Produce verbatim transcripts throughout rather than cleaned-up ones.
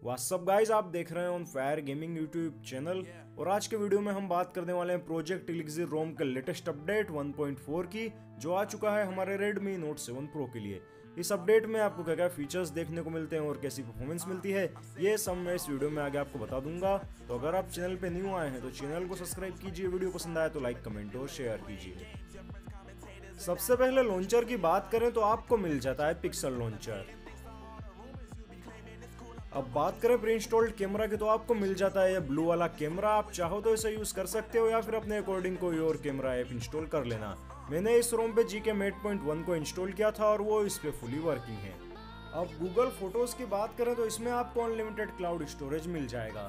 WhatsApp guys, आप देख रहे हैं on fire gaming YouTube channel. और आज के वीडियो में हम बात करने वाले हैं प्रोजेक्ट एलिक्सिर रोम के latest update one point four की, जो आ चुका है हमारे रेडमी नोट सेवन प्रो के लिए। इस अपडेट में आपको क्या क्या फीचर्स देखने को मिलते हैं और कैसी परफॉर्मेंस मिलती है, ये सब मैं इस वीडियो में आगे आपको बता दूंगा। तो अगर आप चैनल पे न्यू आए हैं तो चैनल को सब्सक्राइब कीजिए, वीडियो पसंद आए तो लाइक कमेंट और शेयर कीजिए। सबसे पहले लॉन्चर की बात करें तो आपको मिल जाता है पिक्सल लॉन्चर। अब बात करें प्री इंस्टॉल्ड कैमरा की तो आपको मिल जाता है ये ब्लू वाला कैमरा। आप चाहो तो इसे यूज कर सकते हो या फिर अपने अकॉर्डिंग कोई और कैमरा ऐप इंस्टॉल कर लेना। मैंने इस रोम पे जी के मेट पॉइंट वन को इंस्टॉल किया था और वो इस पे फुली वर्किंग है। अब गूगल फोटोज की बात करें तो इसमें आपको अनलिमिटेड क्लाउड स्टोरेज मिल जाएगा।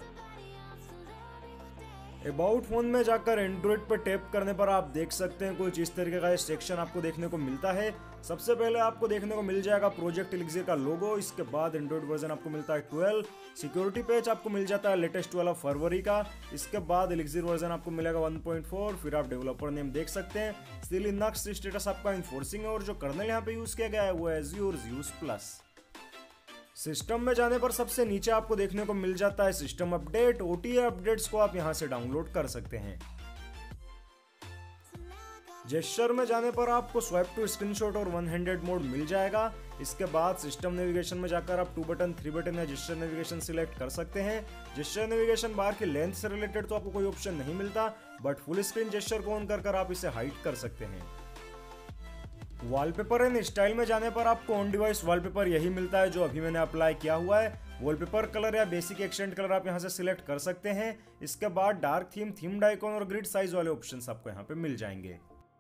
अबाउट फोन में जाकर एंड्रॉइड पर टैप करने पर आप देख सकते हैं कुछ इस तरीके का सेक्शन आपको देखने को मिलता है। सबसे पहले आपको देखने को मिल जाएगा प्रोजेक्ट एलिक्सिर का लोगो। इसके बाद एंड्रॉइड वर्जन आपको मिलता है ट्वेल्व। सिक्योरिटी पेज आपको मिल जाता है लेटेस्ट वाला फरवरी का। इसके बाद एलिक्सिर वर्जन आपको मिलेगा वन पॉइंट फोर। फिर आप डेवलपर नेम देख सकते हैं। स्टिल लिनक्स स्टेटस आपका इन्फोर्सिंग है और जो कर्नल यहाँ पे यूज किया गया है वो है एज़्योर ज़्यूस प्लस। सिस्टम में जाने पर सबसे नीचे आपको देखने को मिल जाता है सिस्टम अपडेट। ओटीए अपडेट्स को आप यहां से डाउनलोड कर सकते हैं। जेस्चर में जाने पर आपको स्वाइप टू स्क्रीनशॉट और वन हैंडेड मोड मिल जाएगा। इसके बाद सिस्टम नेविगेशन में जाकर आप टू बटन, थ्री बटन या जेस्चर नेविगेशन सिलेक्ट कर सकते हैं। जेस्चर नेविगेशन बार की लेंथ से रिलेटेड तो आपको कोई ऑप्शन नहीं मिलता, बट फुल स्क्रीन जेस्चर को ऑन कर कर आप इसे हाइड कर सकते हैं। वॉलपेपर एंड स्टाइल में जाने पर आपको ऑन डिवाइस वॉलपेपर यही मिलता है जो अभी मैंने अप्लाई किया हुआ है। वॉलपेपर कलर या बेसिक एक्सटेंट कलर आप यहां से सिलेक्ट कर सकते हैं। इसके बाद डार्क थीम, थीम्ड आइकॉन और ग्रिड साइज वाले ऑप्शंस आपको यहां पे मिल जाएंगे।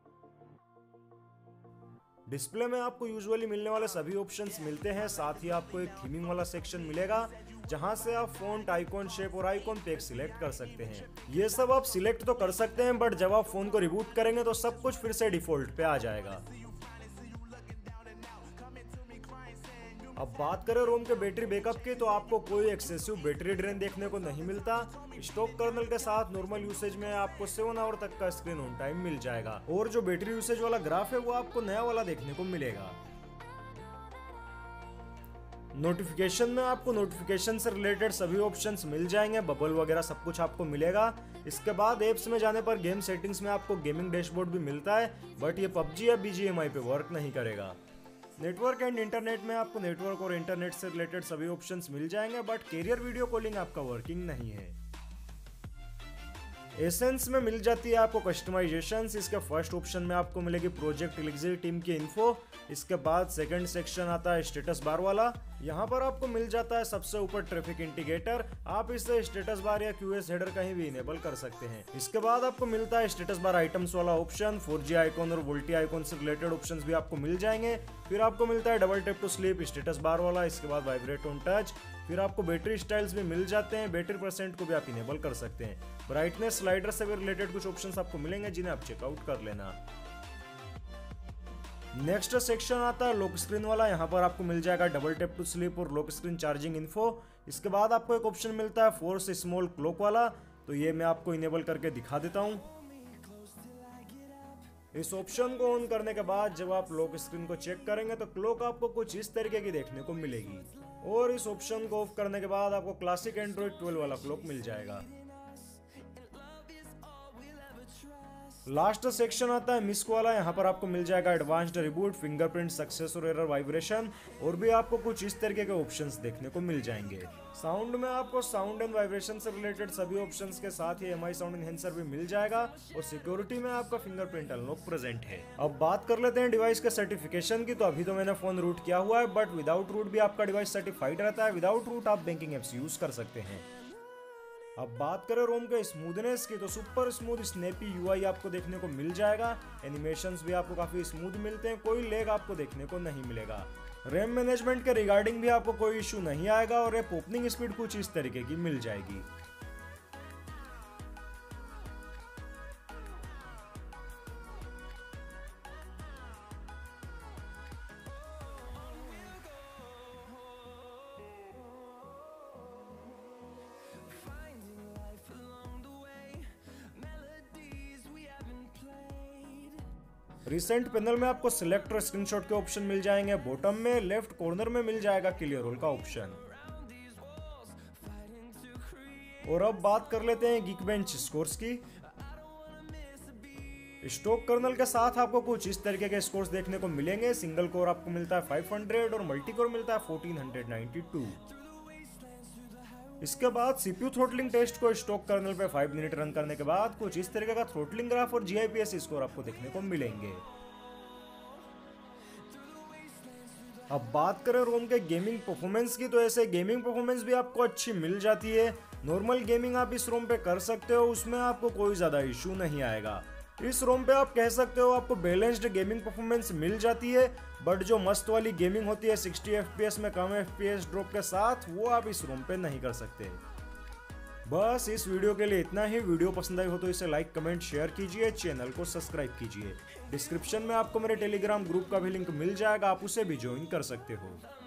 डिस्प्ले में आपको यूजुअली मिलने वाले सभी ऑप्शंस मिलते हैं, साथ ही आपको एक थीमिंग वाला सेक्शन मिलेगा जहां से आप फॉन्ट, आइकॉन शेप और आइकॉन पैक सिलेक्ट कर सकते हैं। ये सब आप सिलेक्ट तो कर सकते हैं, बट जब आप फोन को रिबूट करेंगे तो सब कुछ फिर से डिफॉल्ट पे आ जाएगा। अब बात करें रोम के बैटरी बैकअप की तो आपको कोई एक्सेसिव बैटरी ड्रेन देखने को नहीं मिलता। स्टॉक कर्नल के साथ नॉर्मल यूसेज में आपको सेवन आवर तक का स्क्रीन ऑन टाइम मिल जाएगा और जो बैटरी यूसेज वाला ग्राफ है वो आपको नया वाला देखने को मिलेगा। नोटिफिकेशन में आपको नोटिफिकेशन से रिलेटेड सभी ऑप्शंस मिल जाएंगे, बबल वगैरह सब कुछ आपको मिलेगा। इसके बाद एप्स में जाने पर गेम सेटिंग्स में आपको गेमिंग डैशबोर्ड भी मिलता है, बट ये पबजी या बीजीएमआई पे वर्क नहीं करेगा। नेटवर्क एंड इंटरनेट में आपको नेटवर्क और इंटरनेट से रिलेटेड सभी ऑप्शंस मिल जाएंगे, बट कैरियर वीडियो कॉलिंग आपका वर्किंग नहीं है। एसेंस में मिल जाती है आपको कस्टमाइजेशंस। इसके फर्स्ट ऑप्शन में आपको मिलेगी प्रोजेक्ट एलिक्सिर टीम की इन्फो। इसके बाद सेकंड सेक्शन आता है स्टेटस बार वाला। यहाँ पर आपको मिल जाता है सबसे ऊपर ट्रैफिक इंडिकेटर। आप इससे स्टेटस बार या क्यूएस हेडर कहीं भी इनेबल कर सकते हैं। इसके बाद आपको मिलता है स्टेटस बार आइटम्स वाला ऑप्शन। फोर जी आइकॉन और वोल्टी आइकॉन से रिलेटेड ऑप्शंस भी आपको मिल जाएंगे। फिर आपको मिलता है double tap to sleep status bar वाला। इसके बाद वाइब्रेट ऑन टच। फिर आपको बैटरी स्टाइल्स भी मिल जाते हैं। बैटरी परसेंट को भी आप इनेबल कर सकते हैं। ब्राइटनेस स्लाइडर से भी रिलेटेड कुछ ऑप्शंस आपको मिलेंगे जिन्हें आप चेकआउट कर लेना। नेक्स्ट सेक्शन आता है लॉक स्क्रीन वाला। यहाँ पर आपको मिल जाएगा डबल टैप टू स्लीप और लॉक स्क्रीन चार्जिंग इन्फो। इसके बाद आपको एक ऑप्शन मिलता है फोर्स स्मॉल क्लॉक वाला, तो ये मैं आपको इनेबल करके दिखा देता हूँ। इस ऑप्शन को ऑन करने के बाद जब आप लॉक स्क्रीन को चेक करेंगे तो क्लॉक आपको कुछ इस तरीके की देखने को मिलेगी। और इस ऑप्शन को ऑफ करने के बाद आपको क्लासिक एंड्रॉइड ट्वेल्व वाला क्लॉक मिल जाएगा। लास्ट सेक्शन आता है मिस्क वाला। यहाँ पर आपको मिल जाएगा एडवांस्ड रिबूट, फिंगरप्रिंट, सक्सेस और एरर वाइब्रेशन, और भी आपको कुछ इस तरीके के ऑप्शंस देखने को मिल जाएंगे। साउंड में आपको साउंड एंड वाइब्रेशन से रिलेटेड सभी ऑप्शंस के साथ ही एमआई साउंड एनहेंसर भी मिल जाएगा और सिक्योरिटी में आपका फिंगरप्रिंट अनलॉक प्रेजेंट है। अब बात कर लेते हैं डिवाइस के सर्टिफिकेशन की। तो अभी तो मैंने फोन रूट किया हुआ है, बट विदाउट रूट भी आपका डिवाइस सर्टिफाइड रहता है। विदाउट रूट आप बैंकिंग एप्स यूज कर सकते हैं। अब बात करें रोम के स्मूथनेस की तो सुपर स्मूथ स्नैपी यूआई आपको देखने को मिल जाएगा। एनिमेशंस भी आपको काफी स्मूथ मिलते हैं, कोई लैग आपको देखने को नहीं मिलेगा। रैम मैनेजमेंट के रिगार्डिंग भी आपको कोई इशू नहीं आएगा और ऐप ओपनिंग स्पीड कुछ इस तरीके की मिल जाएगी। रिसेंट पैनल में आपको सिलेक्ट और स्क्रीनशॉट के ऑप्शन मिल जाएंगे। बॉटम में लेफ्ट कॉर्नर में मिल जाएगा क्लियर रोल का ऑप्शन। और अब बात कर लेते हैं Geekbench स्कोर्स की। स्टॉक कर्नल के साथ आपको कुछ इस तरीके के स्कोर्स देखने को मिलेंगे। सिंगल कोर आपको मिलता है फाइव हंड्रेड और मल्टी कोर मिलता है फोर्टीन नाइंटी टू। इसके बाद सीपीयू थ्रोटलिंग टेस्ट को स्टॉक कर्नल पे फाइव मिनट रन करने के बाद कुछ इस तरीके का थ्रोटलिंग ग्राफ और जीआईपीएस स्कोर आपको देखने को मिलेंगे। अब बात करें रोम के गेमिंग परफॉर्मेंस की, तो ऐसे गेमिंग परफॉर्मेंस भी आपको अच्छी मिल जाती है। नॉर्मल गेमिंग आप इस रोम पे कर सकते हो, उसमें आपको कोई ज्यादा इशू नहीं आएगा। इस रोम पे आप कह सकते हो आपको बैलेंस्ड गेमिंग परफॉर्मेंस मिल जाती है, बट जो मस्त वाली गेमिंग होती है सिक्सटी एफपीएस में कम एफपीएस ड्रॉप के साथ, वो आप इस रोम पे नहीं कर सकते। बस इस वीडियो के लिए इतना ही। वीडियो पसंद आई हो तो इसे लाइक कमेंट शेयर कीजिए, चैनल को सब्सक्राइब कीजिए। डिस्क्रिप्शन में आपको मेरे टेलीग्राम ग्रुप का भी लिंक मिल जाएगा, आप उसे भी ज्वाइन कर सकते हो।